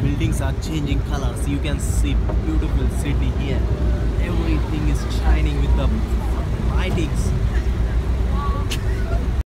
buildings are changing colors. You can see beautiful city here. Everything is shining with the